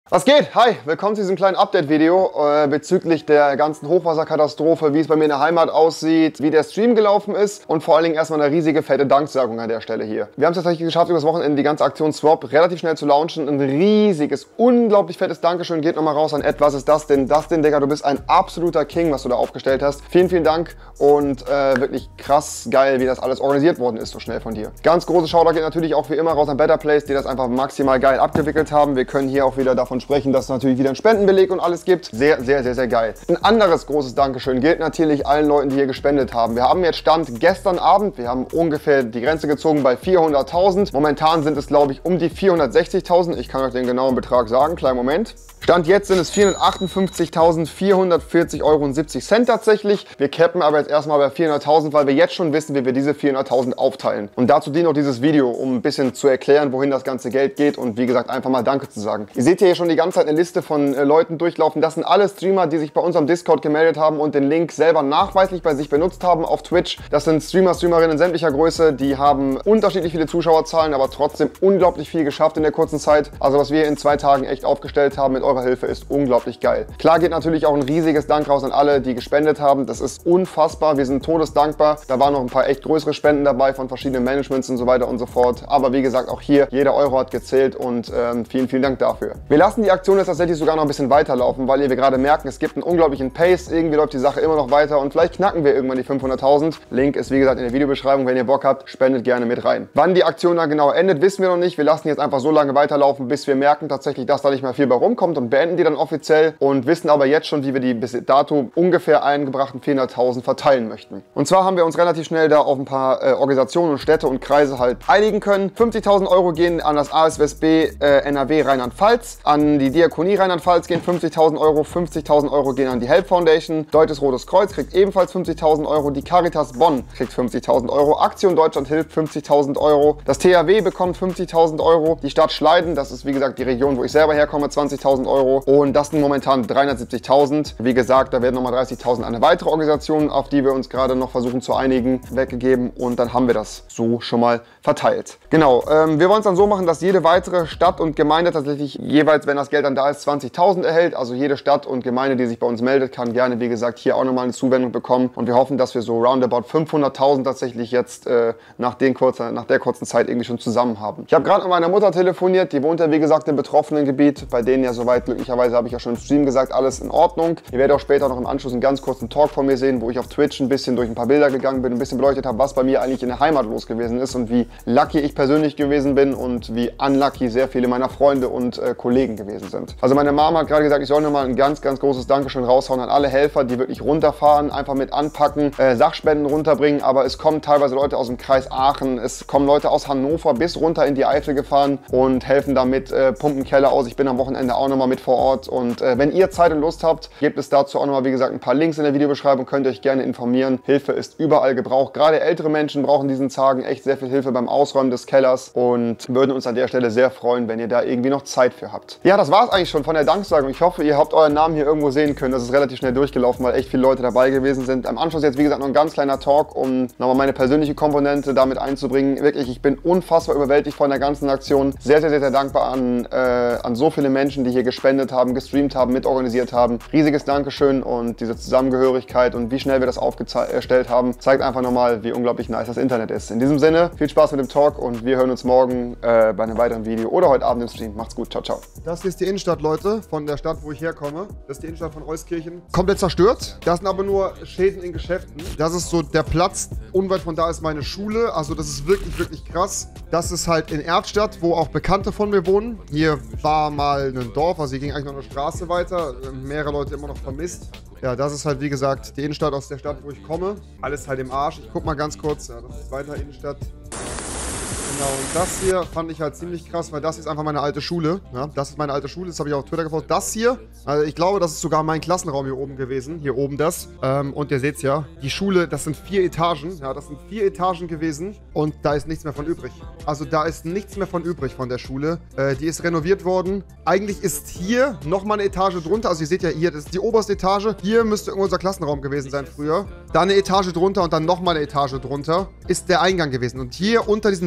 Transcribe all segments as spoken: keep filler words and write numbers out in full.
Was geht? Hi, willkommen zu diesem kleinen Update-Video äh, bezüglich der ganzen Hochwasserkatastrophe, wie es bei mir in der Heimat aussieht, wie der Stream gelaufen ist und vor allen Dingen erstmal eine riesige, fette Danksagung an der Stelle hier. Wir haben es tatsächlich geschafft, über das Wochenende die ganze Aktion Swap relativ schnell zu launchen. Ein riesiges, unglaublich fettes Dankeschön geht nochmal raus an Ed. Was ist das denn? Das denn, Digga, du bist ein absoluter King, was du da aufgestellt hast. Vielen, vielen Dank und äh, wirklich krass geil, wie das alles organisiert worden ist, so schnell von dir. Ganz großes Shoutout geht natürlich auch wie immer raus an Better Place, die das einfach maximal geil abgewickelt haben. Wir können hier auch wieder davon sprechen, dass es natürlich wieder einen Spendenbeleg und alles gibt. Sehr, sehr, sehr, sehr geil. Ein anderes großes Dankeschön gilt natürlich allen Leuten, die hier gespendet haben. Wir haben jetzt Stand gestern Abend, wir haben ungefähr die Grenze gezogen bei vierhunderttausend. Momentan sind es, glaube ich, um die vierhundertsechzigtausend. Ich kann euch den genauen Betrag sagen. Kleinen Moment. Stand jetzt sind es vierhundertachtundfünfzigtausendvierhundertvierzig Euro und siebzig Cent tatsächlich. Wir cappen aber jetzt erstmal bei vierhunderttausend, weil wir jetzt schon wissen, wie wir diese vierhunderttausend aufteilen. Und dazu dient auch dieses Video, um ein bisschen zu erklären, wohin das ganze Geld geht und wie gesagt, einfach mal Danke zu sagen. Ihr seht hier schon die ganze Zeit eine Liste von äh, Leuten durchlaufen. Das sind alle Streamer, die sich bei uns am Discord gemeldet haben und den Link selber nachweislich bei sich benutzt haben auf Twitch. Das sind Streamer, Streamerinnen sämtlicher Größe, die haben unterschiedlich viele Zuschauerzahlen, aber trotzdem unglaublich viel geschafft in der kurzen Zeit. Also was wir in zwei Tagen echt aufgestellt haben mit eurer Hilfe ist unglaublich geil. Klar geht natürlich auch ein riesiges Dank raus an alle, die gespendet haben. Das ist unfassbar. Wir sind todesdankbar. Da waren noch ein paar echt größere Spenden dabei von verschiedenen Managements und so weiter und so fort. Aber wie gesagt, auch hier, jeder Euro hat gezählt und ähm, vielen, vielen Dank dafür. Wir lassen die Aktion jetzt tatsächlich sogar noch ein bisschen weiterlaufen, weil ihr wir gerade merken, es gibt einen unglaublichen Pace. Irgendwie läuft die Sache immer noch weiter und vielleicht knacken wir irgendwann die fünfhunderttausend. Link ist wie gesagt in der Videobeschreibung. Wenn ihr Bock habt, spendet gerne mit rein. Wann die Aktion dann genau endet, wissen wir noch nicht. Wir lassen jetzt einfach so lange weiterlaufen, bis wir merken tatsächlich, dass da nicht mehr viel bei rumkommt und beenden die dann offiziell und wissen aber jetzt schon, wie wir die bis dato ungefähr eingebrachten vierhunderttausend verteilen möchten. Und zwar haben wir uns relativ schnell da auf ein paar äh, Organisationen und Städte und Kreise halt einigen können. fünfzigtausend Euro gehen an das A S W S B äh, N R W Rheinland-Pfalz, an die Diakonie Rheinland-Pfalz gehen fünfzigtausend Euro, fünfzigtausend Euro gehen an die Help Foundation, Deutsches Rotes Kreuz kriegt ebenfalls fünfzigtausend Euro, die Caritas Bonn kriegt fünfzigtausend Euro, Aktion Deutschland hilft fünfzigtausend Euro, das T H W bekommt fünfzigtausend Euro, die Stadt Schleiden, das ist wie gesagt die Region, wo ich selber herkomme, zwanzigtausend Euro und das sind momentan dreihundertsiebzigtausend. Wie gesagt, da werden nochmal dreißigtausend an eine weitere Organisation, auf die wir uns gerade noch versuchen zu einigen, weggegeben und dann haben wir das so schon mal verteilt. Genau, ähm, wir wollen es dann so machen, dass jede weitere Stadt und Gemeinde tatsächlich jeweils, wenn das Geld dann da ist, zwanzigtausend erhält. Also jede Stadt und Gemeinde, die sich bei uns meldet, kann gerne, wie gesagt, hier auch nochmal eine Zuwendung bekommen und wir hoffen, dass wir so roundabout fünfhunderttausend tatsächlich jetzt äh, nach, den kurzer, nach der kurzen Zeit irgendwie schon zusammen haben. Ich habe gerade mit meiner Mutter telefoniert, die wohnt ja wie gesagt im betroffenen Gebiet, bei denen ja soweit glücklicherweise, habe ich ja schon im Stream gesagt, alles in Ordnung. Ihr werdet auch später noch im Anschluss einen ganz kurzen Talk von mir sehen, wo ich auf Twitch ein bisschen durch ein paar Bilder gegangen bin, ein bisschen beleuchtet habe, was bei mir eigentlich in der Heimat los gewesen ist und wie lucky ich persönlich gewesen bin und wie unlucky sehr viele meiner Freunde und äh, Kollegen gewesen sind. Also meine Mama hat gerade gesagt, ich soll nochmal ein ganz, ganz großes Dankeschön raushauen an alle Helfer, die wirklich runterfahren, einfach mit anpacken, äh, Sachspenden runterbringen, aber es kommen teilweise Leute aus dem Kreis Aachen, es kommen Leute aus Hannover bis runter in die Eifel gefahren und helfen damit, äh, pumpen Keller aus. Ich bin am Wochenende auch nochmal mit vor Ort und äh, wenn ihr Zeit und Lust habt, gebt es dazu auch nochmal, wie gesagt, ein paar Links in der Videobeschreibung, könnt ihr euch gerne informieren. Hilfe ist überall gebraucht. Gerade ältere Menschen brauchen diesen Tagen echt sehr viel Hilfe beim Ausräumen des Kellers und würden uns an der Stelle sehr freuen, wenn ihr da irgendwie noch Zeit für habt. Ja, das war es eigentlich schon von der Danksagung. Ich hoffe, ihr habt euren Namen hier irgendwo sehen können. Das ist relativ schnell durchgelaufen, weil echt viele Leute dabei gewesen sind. Am Anschluss jetzt, wie gesagt, noch ein ganz kleiner Talk, um nochmal meine persönliche Komponente damit einzubringen. Wirklich, ich bin unfassbar überwältigt von der ganzen Aktion. Sehr, sehr, sehr, sehr dankbar an, äh, an so viele Menschen, die hier gespendet haben, gestreamt haben, mitorganisiert haben. Riesiges Dankeschön und diese Zusammengehörigkeit und wie schnell wir das aufgestellt haben, zeigt einfach nochmal, wie unglaublich nice das Internet ist. In diesem Sinne, viel Spaß mit dem Talk und wir hören uns morgen äh, bei einem weiteren Video oder heute Abend im Stream. Macht's gut, ciao, ciao. Das hier ist die Innenstadt, Leute, von der Stadt, wo ich herkomme. Das ist die Innenstadt von Euskirchen. Komplett zerstört. Das sind aber nur Schäden in Geschäften. Das ist so der Platz. Unweit von da ist meine Schule. Also das ist wirklich, wirklich krass. Das ist halt in Erftstadt, wo auch Bekannte von mir wohnen. Hier war mal ein Dorf, also hier ging eigentlich noch eine Straße weiter. Mehrere Leute immer noch vermisst. Ja, das ist halt, wie gesagt, die Innenstadt aus der Stadt, wo ich komme. Alles halt im Arsch. Ich guck mal ganz kurz. Ja, das ist weiter Innenstadt. Genau, und das hier fand ich halt ziemlich krass, weil das ist einfach meine alte Schule. Ja, das ist meine alte Schule, das habe ich auch auf Twitter gepostet. Das hier, also ich glaube, das ist sogar mein Klassenraum hier oben gewesen. Hier oben das. Ähm, und ihr seht es ja, die Schule, das sind vier Etagen. Ja, das sind vier Etagen gewesen und da ist nichts mehr von übrig. Also da ist nichts mehr von übrig von der Schule. Äh, die ist renoviert worden. Eigentlich ist hier nochmal eine Etage drunter. Also ihr seht ja hier, das ist die oberste Etage. Hier müsste irgendwo unser Klassenraum gewesen sein früher. Dann eine Etage drunter und dann nochmal eine Etage drunter ist der Eingang gewesen. Und hier unter diesen Wassermassen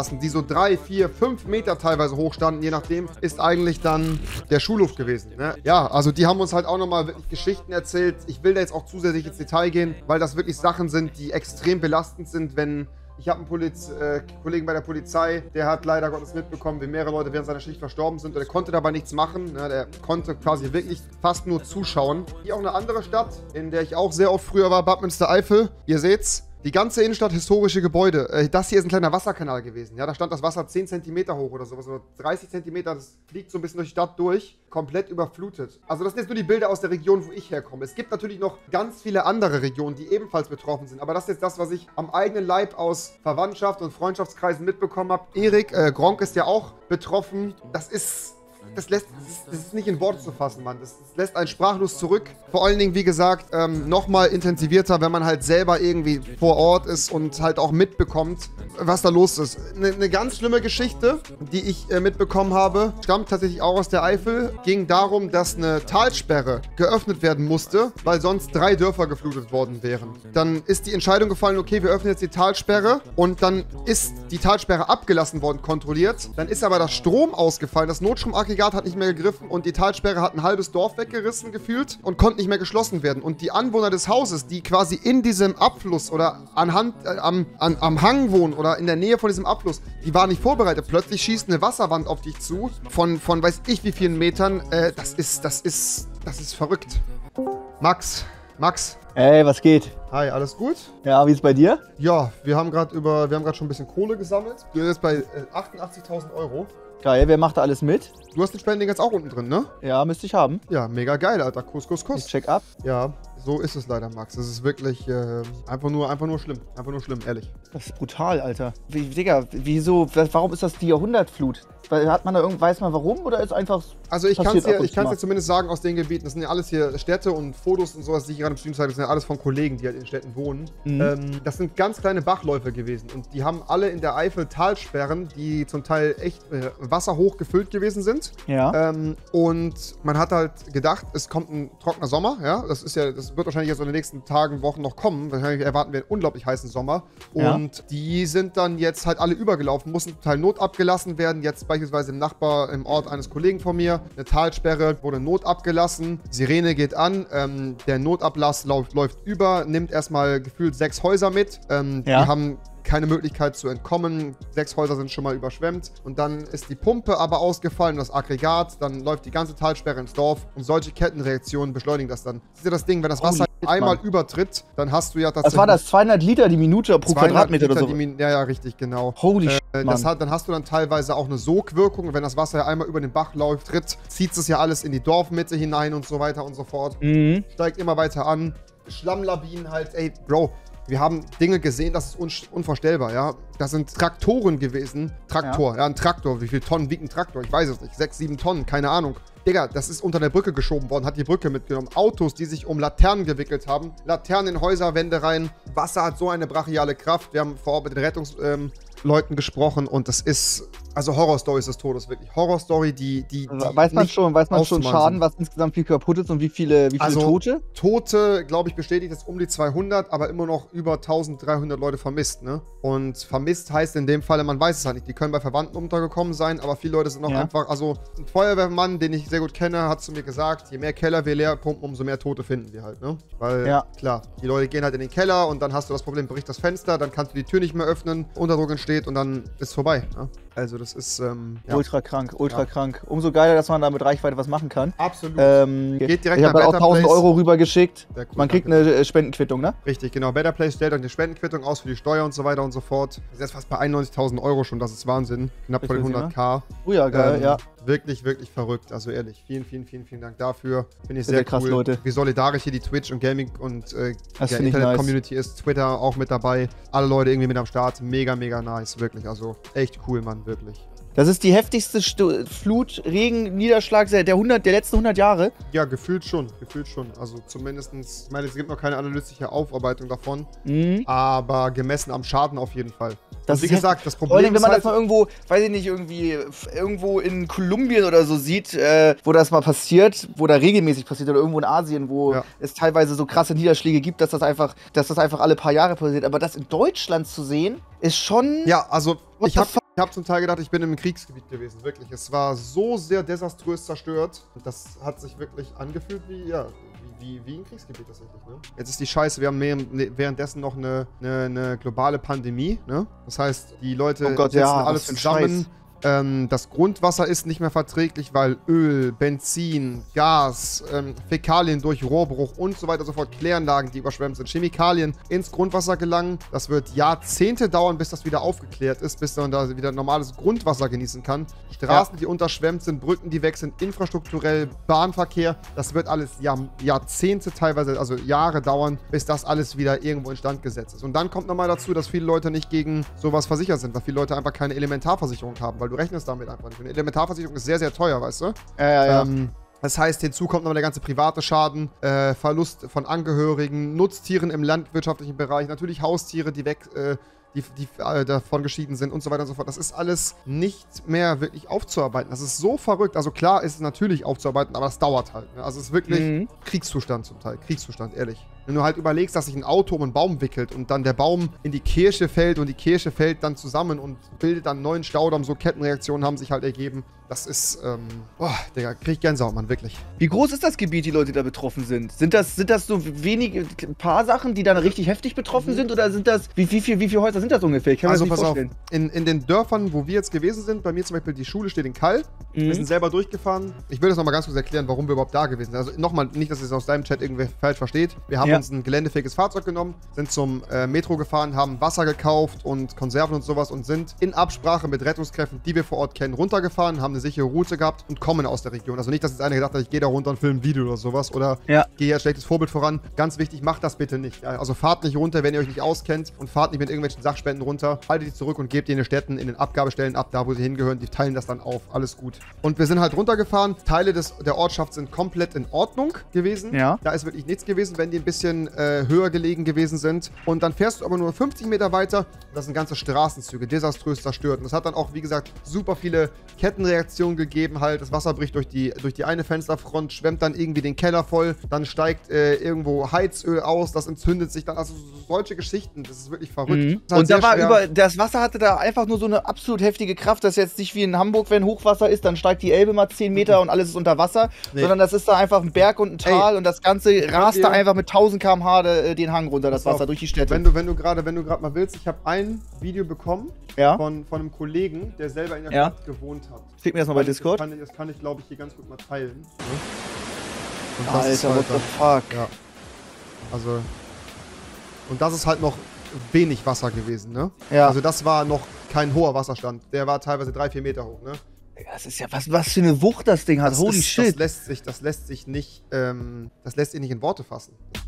saßen, die so drei, vier, fünf Meter teilweise hoch standen, je nachdem, ist eigentlich dann der Schulhof gewesen. Ne? Ja, also die haben uns halt auch nochmal wirklich Geschichten erzählt. Ich will da jetzt auch zusätzlich ins Detail gehen, weil das wirklich Sachen sind, die extrem belastend sind, wenn... Ich habe einen Poliz äh, Kollegen bei der Polizei, der hat leider Gottes mitbekommen, wie mehrere Leute während seiner Schicht verstorben sind. Und der konnte dabei nichts machen. Ne? Der konnte quasi wirklich fast nur zuschauen. Hier auch eine andere Stadt, in der ich auch sehr oft früher war, Bad Münstereifel. Ihr seht's. Die ganze Innenstadt, historische Gebäude. Das hier ist ein kleiner Wasserkanal gewesen. Ja, da stand das Wasser zehn Zentimeter hoch oder sowas, oder dreißig Zentimeter. Das fliegt so ein bisschen durch die Stadt durch, komplett überflutet. Also das sind jetzt nur die Bilder aus der Region, wo ich herkomme. Es gibt natürlich noch ganz viele andere Regionen, die ebenfalls betroffen sind. Aber das ist jetzt das, was ich am eigenen Leib aus Verwandtschaft und Freundschaftskreisen mitbekommen habe. Erik, äh, Gronk ist ja auch betroffen. Das ist... Das, lässt, das, ist, das ist nicht in Worte zu fassen, Mann. Das, das lässt einen sprachlos zurück. Vor allen Dingen, wie gesagt, ähm, nochmal intensivierter, wenn man halt selber irgendwie vor Ort ist und halt auch mitbekommt, was da los ist. Eine ne ganz schlimme Geschichte, die ich äh, mitbekommen habe, stammt tatsächlich auch aus der Eifel. Ging darum, dass eine Talsperre geöffnet werden musste, weil sonst drei Dörfer geflutet worden wären. Dann ist die Entscheidung gefallen, okay, wir öffnen jetzt die Talsperre, und dann ist die Talsperre abgelassen worden, kontrolliert. Dann ist aber das Strom ausgefallen, das Notstromaggregat hat nicht mehr gegriffen und die Talsperre hat ein halbes Dorf weggerissen gefühlt und konnte nicht mehr geschlossen werden. Und die Anwohner des Hauses, die quasi in diesem Abfluss oder anhand, äh, am, an, am Hang wohnen oder in der Nähe von diesem Abfluss, die waren nicht vorbereitet. Plötzlich schießt eine Wasserwand auf dich zu von, von weiß ich wie vielen Metern. Äh, das ist, das ist, das ist verrückt. Max, Max. Ey, was geht? Hi, alles gut? Ja, wie ist bei dir? Ja, wir haben gerade über, wir haben gerade schon ein bisschen Kohle gesammelt. Wir sind jetzt bei äh, achtundachtzigtausend Euro. Geil, wer macht da alles mit? Du hast den Spending jetzt auch unten drin, ne? Ja, müsste ich haben. Ja, mega geil, Alter. Kuss, Kuss, Kuss. Ich check ab. Ja, so ist es leider, Max. Es ist wirklich äh, einfach, nur, einfach nur schlimm. Einfach nur schlimm, ehrlich. Das ist brutal, Alter. Wie, Digga, wieso, warum ist das die Jahrhundertflut? Hat man da irgend, weiß man warum, oder ist einfach... Also ich kann es dir, ich kann's dir zumindest sagen aus den Gebieten, das sind ja alles hier Städte und Fotos und sowas, die ich gerade im Stream zeige, das sind ja alles von Kollegen, die halt in Städten wohnen. Mhm. Ähm, das sind ganz kleine Bachläufe gewesen und die haben alle in der Eifel Talsperren, die zum Teil echt äh, wasserhoch gefüllt gewesen sind. Ja. Ähm, und man hat halt gedacht, es kommt ein trockener Sommer, ja, das ist ja, das wird wahrscheinlich jetzt in den nächsten Tagen, Wochen noch kommen. Wahrscheinlich erwarten wir einen unglaublich heißen Sommer. Und ja. die sind dann jetzt halt alle übergelaufen, mussten zum Teil notabgelassen werden. Jetzt beispielsweise im Nachbar, im Ort eines Kollegen von mir, eine Talsperre, wurde notabgelassen. Sirene geht an, ähm, der Notablass läuft, läuft über, nimmt erstmal gefühlt sechs Häuser mit. Ähm, ja. Die haben keine Möglichkeit zu entkommen. Sechs Häuser sind schon mal überschwemmt. Und dann ist die Pumpe aber ausgefallen, das Aggregat. Dann läuft die ganze Talsperre ins Dorf. Und solche Kettenreaktionen beschleunigen das dann. Das ist ja das Ding, wenn das Wasser oh, einmal Mann. übertritt, dann hast du ja tatsächlich... Was war das? zweihundert Liter die Minute pro Quadratmeter Liter oder so? Die, ja, ja, richtig, genau. Holy äh, shit, das hat, Dann hast du dann teilweise auch eine Sogwirkung. Und wenn das Wasser ja einmal über den Bach läuft, tritt, zieht es ja alles in die Dorfmitte hinein und so weiter und so fort. Mhm. Steigt immer weiter an. Schlammlawinen halt, ey, Bro. Wir haben Dinge gesehen, das ist un unvorstellbar, ja. Das sind Traktoren gewesen. Traktor, ja. ja, ein Traktor. Wie viele Tonnen wiegt ein Traktor? Ich weiß es nicht. Sechs, sieben Tonnen, keine Ahnung. Digga, das ist unter der Brücke geschoben worden, hat die Brücke mitgenommen. Autos, die sich um Laternen gewickelt haben. Laternen in Häuserwände rein. Wasser hat so eine brachiale Kraft. Wir haben vor Ort mit den Rettungsleuten ähm, gesprochen und das ist, also Horrorstories des Todes, wirklich. Horrorstory, die, die, die Weiß man schon, weiß man schon Schaden, was insgesamt viel kaputt ist und wie viele, wie viele also, Tote? Tote, glaube ich, bestätigt ist um die zweihundert, aber immer noch über dreizehnhundert Leute vermisst, ne? Und vermisst heißt in dem Falle, man weiß es halt nicht. Die können bei Verwandten untergekommen sein, aber viele Leute sind noch ja. einfach, also ein Feuerwehrmann, den ich sehr gut kenne, hat zu mir gesagt, je mehr Keller wir leer pumpen, umso mehr Tote finden wir halt, ne? Weil, ja. klar, die Leute gehen halt in den Keller und dann hast du das Problem, bricht das Fenster, dann kannst du die Tür nicht mehr öffnen, Unterdruck entsteht und dann ist es vorbei, ne? Also das ist, ähm, ja. Ultra krank, ultra ja. krank. Umso geiler, dass man da mit Reichweite was machen kann. Absolut. Ähm, Geht direkt ich habe auch tausend Euro rübergeschickt. Cool, man kriegt danke. eine Spendenquittung, ne? Richtig, genau. Better Place stellt euch eine Spendenquittung aus für die Steuer und so weiter und so fort. Das ist jetzt fast bei einundneunzigtausend Euro schon, das ist Wahnsinn. Knapp vor den hunderttausend. Oh ja, geil, ähm, ja. Wirklich, wirklich verrückt. Also ehrlich, vielen, vielen, vielen, vielen Dank dafür. Finde ich sehr, sehr krass, cool. Leute. Wie solidarisch hier die Twitch und Gaming und äh, der Internet-Community nice. ist. Twitter auch mit dabei. Alle Leute irgendwie mit am Start. Mega, mega nice. Wirklich. Also echt cool, Mann. Wirklich. Das ist die heftigste Stu Flut, Regen, Niederschlag der, hundert, der letzten hundert Jahre? Ja, gefühlt schon, gefühlt schon. Also zumindestens, ich meine, es gibt noch keine analytische Aufarbeitung davon, mhm. aber gemessen am Schaden auf jeden Fall. Das und wie ist gesagt, das Problem Vor allem, wenn man ist halt, das mal irgendwo, weiß ich nicht, irgendwie irgendwo in Kolumbien oder so sieht, äh, wo das mal passiert, wo da regelmäßig passiert oder irgendwo in Asien, wo ja. es teilweise so krasse Niederschläge gibt, dass das einfach, dass das einfach alle paar Jahre passiert. Aber das in Deutschland zu sehen, ist schon... Ja, also ich habe Ich habe zum Teil gedacht, ich bin im Kriegsgebiet gewesen, wirklich. Es war so sehr desaströs zerstört. Das hat sich wirklich angefühlt wie, ja, wie, wie, wie ein Kriegsgebiet tatsächlich, ne? Jetzt ist die Scheiße, wir haben mehr, währenddessen noch eine, eine, eine globale Pandemie, ne? Das heißt, die Leute oh Gott, sitzen ja, alle zusammen. Ähm, das Grundwasser ist nicht mehr verträglich, weil Öl, Benzin, Gas, ähm, Fäkalien durch Rohrbruch und so weiter und so fort, Kläranlagen, die überschwemmt sind, Chemikalien ins Grundwasser gelangen. Das wird Jahrzehnte dauern, bis das wieder aufgeklärt ist, bis man da wieder normales Grundwasser genießen kann. Straßen, ja. die unterschwemmt sind, Brücken, die weg sind, infrastrukturell, Bahnverkehr. Das wird alles Jahr, Jahrzehnte, teilweise, also Jahre dauern, bis das alles wieder irgendwo instand gesetzt ist. Und dann kommt nochmal dazu, dass viele Leute nicht gegen sowas versichert sind, weil viele Leute einfach keine Elementarversicherung haben, weil du rechnest damit einfach nicht. Eine Elementarversicherung ist sehr, sehr teuer, weißt du? Ja, ja, ja. Ähm, das heißt, hinzu kommt nochmal der ganze private Schaden, äh, Verlust von Angehörigen, Nutztieren im landwirtschaftlichen Bereich, natürlich Haustiere, die weg, äh, die, die äh, davon geschieden sind und so weiter und so fort. Das ist alles nicht mehr wirklich aufzuarbeiten. Das ist so verrückt. Also klar ist es natürlich aufzuarbeiten, aber das dauert halt. Ne? Also es ist wirklich mhm. Kriegszustand zum Teil. Kriegszustand, ehrlich. Wenn du halt überlegst, dass sich ein Auto um einen Baum wickelt und dann der Baum in die Kirche fällt und die Kirche fällt dann zusammen und bildet dann einen neuen Staudamm, so Kettenreaktionen haben sich halt ergeben. Das ist, ähm, boah, Digga, krieg ich Gänsehaut, Mann, wirklich. Wie groß ist das Gebiet, die Leute, die da betroffen sind? Sind das, sind das so wenige, ein paar Sachen, die dann richtig heftig betroffen mhm. sind? Oder sind das, wie, wie, viel, wie viele Häuser sind das ungefähr? Ich kann mir also, das nicht pass vorstellen. auf, in, in den Dörfern, wo wir jetzt gewesen sind, bei mir zum Beispiel die Schule steht in Kall. Mhm. Wir sind selber durchgefahren. Ich will das nochmal ganz kurz erklären, warum wir überhaupt da gewesen sind. Also nochmal, nicht, dass ihr es aus deinem Chat irgendwie falsch versteht. Wir haben ja. uns ein geländefähiges Fahrzeug genommen, sind zum äh, Metro gefahren, haben Wasser gekauft und Konserven und sowas und sind in Absprache mit Rettungskräften, die wir vor Ort kennen, runtergefahren, haben eine sichere Route gehabt und kommen aus der Region. Also nicht, dass jetzt einer gedacht hat, ich gehe da runter und filme ein Video oder sowas oder ja. gehe ja schlechtes Vorbild voran. Ganz wichtig, macht das bitte nicht. Also fahrt nicht runter, wenn ihr euch nicht auskennt und fahrt nicht mit irgendwelchen Sachspenden runter. Haltet die zurück und gebt die in den Städten, in den Abgabestellen ab, da wo sie hingehören. Die teilen das dann auf. Alles gut. Und wir sind halt runtergefahren. Teile des, der Ortschaft sind komplett in Ordnung gewesen. Ja. Da ist wirklich nichts gewesen, wenn die ein bisschen äh, höher gelegen gewesen sind. Und dann fährst du aber nur fünfzig Meter weiter. Das sind ganze Straßenzüge, desaströs zerstört. Und das hat dann auch, wie gesagt, super viele Kettenreaktionen gegeben halt. Das Wasser bricht durch die, durch die eine Fensterfront, schwemmt dann irgendwie den Keller voll. Dann steigt äh, irgendwo Heizöl aus, das entzündet sich dann. Also solche Geschichten, das ist wirklich verrückt. Mhm. Halt und da war schwer. über, das Wasser hatte da einfach nur so eine absolut heftige Kraft. Das ist jetzt nicht wie in Hamburg, wenn Hochwasser ist, dann steigt die Elbe mal zehn Meter mhm. und alles ist unter Wasser. Nee. Sondern das ist da einfach ein Berg und ein Tal. Ey, und das Ganze rast da einfach mit tausend Kilometer pro Stunde den Hang runter, das Wasser, durch die Städte. Wenn du, wenn du gerade wenn du gerade mal willst, ich habe ein Video bekommen ja? von, von einem Kollegen, der selber in der ja? Stadt gewohnt hat. Schick mir das mal bei Discord. Das kann, das kann ich, glaube ich, hier ganz gut mal teilen. Und das Alter, ist halt what the fuck? Ja. Also, und das ist halt noch wenig Wasser gewesen, ne? Ja. Also das war noch kein hoher Wasserstand. Der war teilweise drei, vier Meter hoch, ne? Das ist ja, was, was für eine Wucht das Ding hat. Das Holy ist, shit. Das lässt sich, das lässt sich nicht, ähm, das lässt sich nicht in Worte fassen.